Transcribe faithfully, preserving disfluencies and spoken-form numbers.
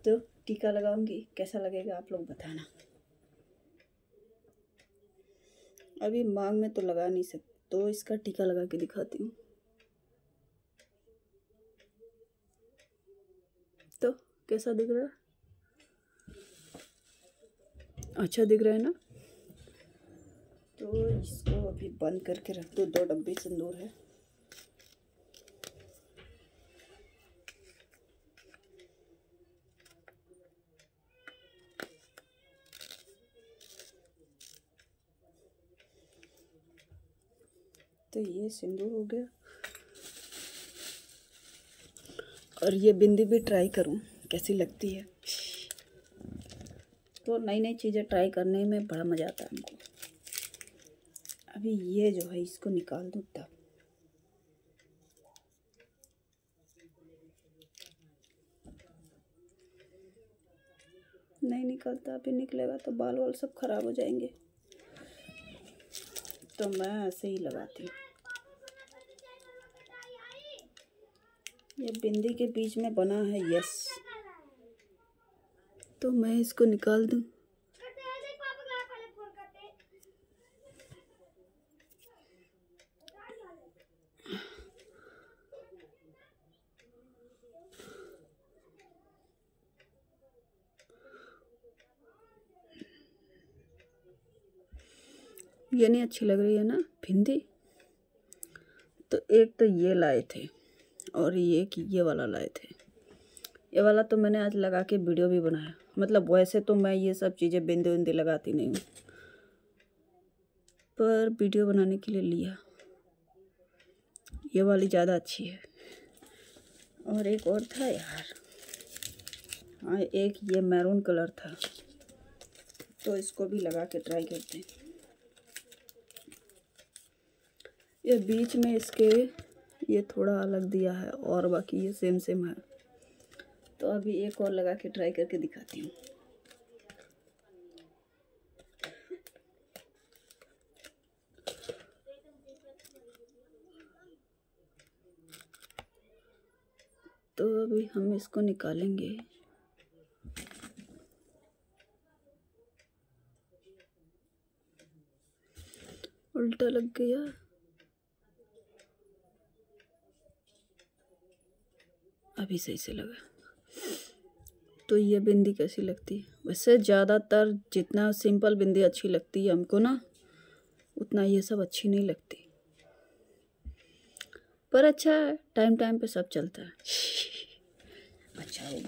तो टीका लगाऊंगी, कैसा लगेगा आप लोग बताना। अभी मांग में तो लगा नहीं सकती, तो इसका टीका लगा के दिखाती हूँ। तो कैसा दिख रहा है? अच्छा दिख रहा है ना? तो इसको अभी बंद करके रख दो। दो डब्बे सिंदूर है। तो ये सिंदूर हो गया। और ये बिंदी भी ट्राई करूं कैसी लगती है। तो नई नई चीज़ें ट्राई करने में बड़ा मज़ा आता है हमको। अभी ये जो है इसको निकाल दूँ तब। नहीं निकलता, अभी निकलेगा तो बाल वाल सब खराब हो जाएंगे। तो मैं ऐसे ही लगाती हूँ। ये बिंदी के बीच में बना है, यस। तो मैं इसको निकाल दूँ। ये नहीं अच्छी लग रही है ना बिंदी। तो एक तो ये लाए थे और ये कि ये वाला लाए थे। ये वाला तो मैंने आज लगा के वीडियो भी बनाया। मतलब वैसे तो मैं ये सब चीज़ें बिंदी बिंदी लगाती नहीं हूँ, पर वीडियो बनाने के लिए लिया। ये वाली ज़्यादा अच्छी है। और एक और था यार, हाँ एक ये मैरून कलर था, तो इसको भी लगा के ट्राई करते हैं। ये बीच में इसके ये थोड़ा अलग दिया है और बाकी ये सेम सेम है। तो अभी एक और लगा के ट्राई करके दिखाती हूँ। तो अभी हम इसको निकालेंगे। उल्टा लग गया। अभी सही से लगा। तो ये बिंदी कैसी लगती है? वैसे ज़्यादातर जितना सिंपल बिंदी अच्छी लगती है हमको ना, उतना ये सब अच्छी नहीं लगती। पर अच्छा है, टाइम टाइम पे सब चलता है। अच्छा होगा।